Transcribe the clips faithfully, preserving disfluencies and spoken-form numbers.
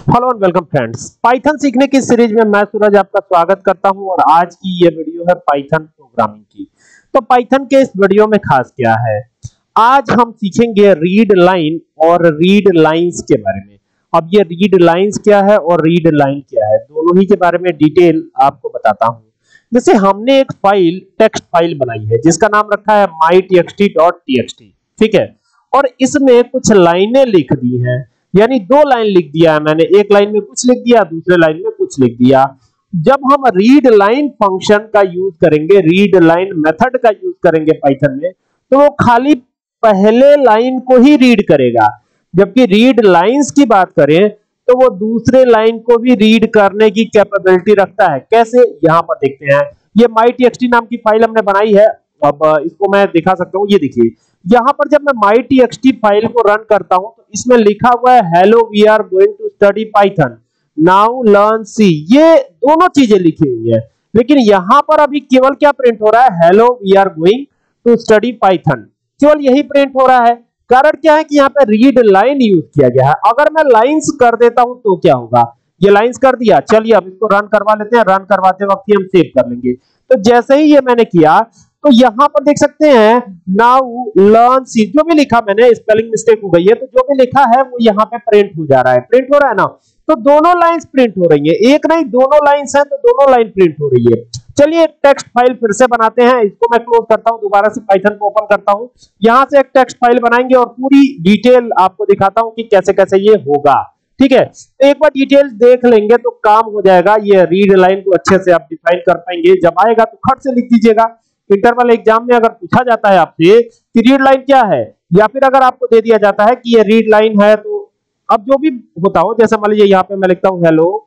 Hello and welcome friends, Python सीखने की series में मैं सूरज आपका स्वागत करता हूं और आज की ये वीडियो है पाइथन प्रोग्रामिंग की। तो पाइथन के इस वीडियो में खास क्या है, आज हम सीखेंगे रीड लाइन और रीड लाइंस के बारे में। अब ये रीड लाइंस क्या है और रीड लाइन क्या है, दोनों ही के बारे में डिटेल आपको बताता हूं। जैसे हमने एक फाइल टेक्स्ट फाइल बनाई है जिसका नाम रखा है my T X T dot T X T, ठीक है, और इसमें कुछ लाइनें लिख दी हैं, यानी दो लाइन लिख दिया है मैंने, एक लाइन में कुछ लिख दिया, दूसरे लाइन में कुछ लिख दिया। जब हम रीड लाइन फंक्शन का यूज करेंगे, रीड लाइन मेथड का यूज करेंगे पाइथन में, तो वो खाली पहले लाइन को ही रीड करेगा, जबकि रीड लाइंस की बात करें तो वो दूसरे लाइन को भी रीड करने की कैपेबिलिटी रखता है। कैसे, यहां पर देखते हैं। ये माई टी एक्स टी नाम की फाइल हमने बनाई है, अब इसको मैं दिखा सकता हूं। ये देखिए, यहां पर जब मैं my T X T file को रन करता हूं तो इसमें लिखा हुआ है hello we are going to study Python now learn C, ये दोनों चीजें लिखी हुई है, लेकिन यहां पर अभी केवल क्या प्रिंट हो रहा है, hello we are going to study Python, केवल यही प्रिंट हो रहा है। कारण क्या है कि यहाँ पे रीड लाइन यूज किया गया है। अगर मैं लाइंस कर देता हूं तो क्या होगा, ये लाइंस कर दिया, चलिए अब इसको रन करवा लेते हैं, रन करवाते वक्त ही हम सेव कर लेंगे। तो जैसे ही ये मैंने किया तो यहां पर देख सकते हैं नाउ लर्न सी, जो भी लिखा मैंने, स्पेलिंग मिस्टेक हो गई है, तो जो भी लिखा है वो यहाँ पे प्रिंट हो जा रहा है, प्रिंट हो रहा है ना। तो दोनों लाइंस प्रिंट हो रही है, एक नहीं दोनों लाइंस हैं, तो दोनों लाइन प्रिंट हो रही है। चलिए टेक्स्ट फाइल फिर से बनाते हैं, इसको मैं क्लोज करता हूं, दोबारा से पाइथन को ओपन करता हूं, यहां से एक टेक्स्ट फाइल बनाएंगे और पूरी डिटेल आपको दिखाता हूं कि कैसे कैसे ये होगा, ठीक है। तो एक बार डिटेल देख लेंगे तो काम हो जाएगा। ये रीड लाइन को अच्छे से आप डिफाइन कर पाएंगे, जब आएगा तो खट से लिख दीजिएगा। इंटरवल एग्जाम में अगर पूछा जाता है आपसे कि रीड लाइन क्या है, या फिर अगर आपको दे दिया जाता है कि ये रीड लाइन है, तो अब जो भी होता हो, जैसे मान लीजिए यहाँ पे मैं लिखता हूं हेलो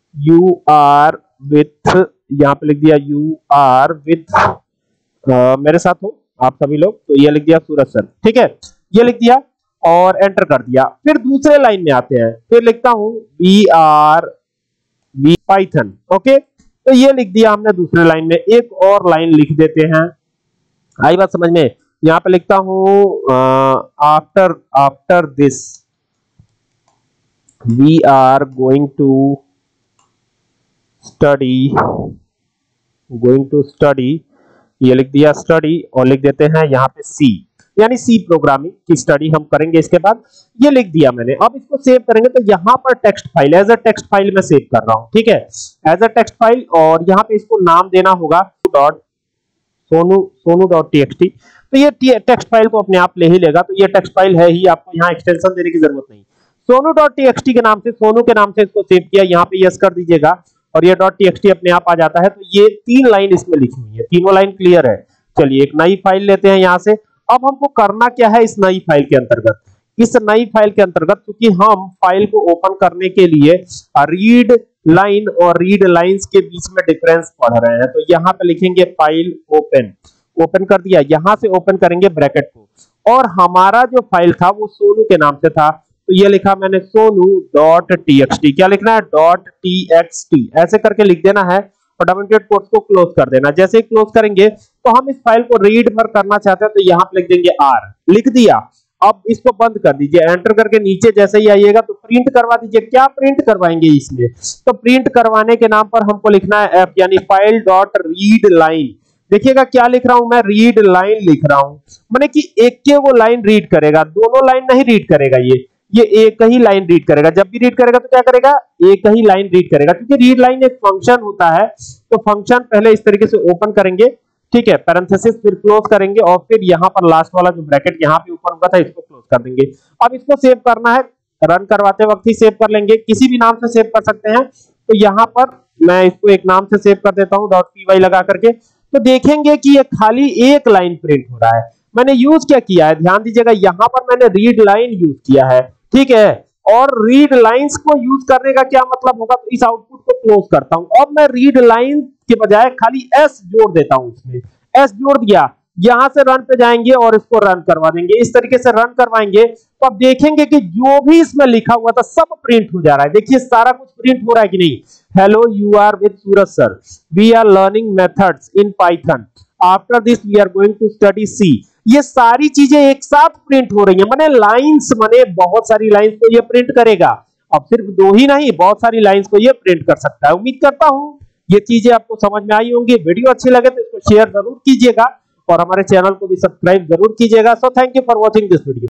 यू आर विथ, यहाँ पे लिख दिया यू आर विथ, मेरे साथ हो आप सभी लोग, तो ये लिख दिया सूरज सर, ठीक है, ये लिख दिया और एंटर कर दिया। फिर दूसरे लाइन में आते हैं, फिर लिखता हूं we are we Python, okay, तो ये लिख दिया हमने दूसरे लाइन में। एक और लाइन लिख देते हैं, आई बात समझ में। यहां पे लिखता हूं after after this we are going to study going to study, ये लिख दिया स्टडी, और लिख देते हैं यहाँ पे सी, यानी सी प्रोग्रामिंग की स्टडी हम करेंगे इसके बाद, ये लिख दिया मैंने। अब इसको सेव करेंगे तो यहाँ पर text file, as a text file में सेव कर रहा हूँ, ठीक है, एज अ टेक्स्ट फाइल, और यहाँ पे इसको नाम देना होगा dot Sonu Sonu dot T X T. तो ये टेक्स्ट फाइल को अपने आप ले ही लेगा, तो ये टेक्स्ट फाइल है ही, आपको यहाँ एक्सटेंशन देने की जरूरत नहीं। Sonu dot T X T के नाम से, सोनू के नाम से इसको सेव किया, यहाँ पे यस कर दीजिएगा और ये डॉट टी एक्स टी अपने आप आ जाता है। तो ये तीन लाइन इसमें लिखी हुई है, तीनों लाइन क्लियर है। चलिए एक नई फाइल लेते हैं यहाँ से। अब हमको करना क्या है इस नई फाइल के अंतर्गत, इस नई फाइल के अंतर्गत क्योंकि हम फाइल को ओपन करने के लिए रीड लाइन और रीड लाइंस के बीच में डिफरेंस पढ़ रहे हैं, तो यहाँ पे लिखेंगे फाइल ओपन, ओपन कर दिया, यहां से ओपन करेंगे ब्रैकेट को, और हमारा जो फाइल था वो सोनू के नाम से था, तो ये लिखा मैंने Sonu dot T X T, क्या लिखना है, डॉट टी एक्स टी, ऐसे करके लिख देना है और डबल डॉट कोट्स को क्लोज कर देना। जैसे ही क्लोज करेंगे तो हम इस फाइल को रीड पर करना चाहते हैं, तो यहां पे लिख देंगे आर, लिख दिया। अब इसको बंद कर दीजिए, एंटर करके नीचे जैसे ही आइएगा तो प्रिंट करवा दीजिए। क्या प्रिंट करवाएंगे इसमें, तो प्रिंट करवाने के नाम पर हमको लिखना है एफ, यानी फाइल डॉट रीड लाइन। देखिएगा क्या लिख रहा हूं मैं, रीड लाइन लिख रहा हूं, माने कि एक के वो लाइन रीड करेगा, दोनों लाइन नहीं रीड करेगा, ये ये एक ही लाइन रीड करेगा। जब भी रीड करेगा तो क्या करेगा, एक ही लाइन रीड करेगा, क्योंकि रीड लाइन एक फंक्शन होता है। तो फंक्शन पहले इस तरीके से ओपन करेंगे, ठीक है, पैरेंथेसिस, फिर क्लोज करेंगे, और फिर यहाँ पर लास्ट वाला जो ब्रैकेट यहाँ पे ऊपर हुआ था इसको क्लोज कर देंगे। अब इसको सेव करना है, रन करवाते वक्त ही सेव कर लेंगे, किसी भी नाम से सेव कर सकते हैं। तो यहाँ पर मैं इसको एक नाम से सेव कर देता हूँ, डॉट पी वाई लगा करके, तो देखेंगे कि ये खाली एक लाइन प्रिंट हो रहा है। मैंने यूज क्या किया है, ध्यान दीजिएगा, यहाँ पर मैंने रीड लाइन यूज किया है, ठीक है, और रीड लाइंस को यूज करने का क्या मतलब होगा, तो इस आउटपुट को क्लोज करता हूं। अब मैं रीड लाइन के बजाय खाली एस जोड़ देता हूं, इसमें एस जोड़ दिया, यहां से रन पे जाएंगे और इसको रन करवा देंगे। इस तरीके से रन करवाएंगे तो अब देखेंगे कि जो भी इसमें लिखा हुआ था सब प्रिंट हो जा रहा है। देखिए सारा कुछ प्रिंट हो रहा है कि नहीं, hello you are with Suraj sir, we are learning methods in Python, after this we are going to study C, ये सारी चीजें एक साथ प्रिंट हो रही है। माने लाइंस, माने बहुत सारी लाइंस को ये प्रिंट करेगा। अब सिर्फ दो ही नहीं, बहुत सारी लाइंस को ये प्रिंट कर सकता है। उम्मीद करता हूं ये चीजें आपको समझ में आई होंगी। वीडियो अच्छी लगे तो इसको शेयर जरूर कीजिएगा और हमारे चैनल को भी सब्सक्राइब जरूर कीजिएगा। So thank you for watching this video.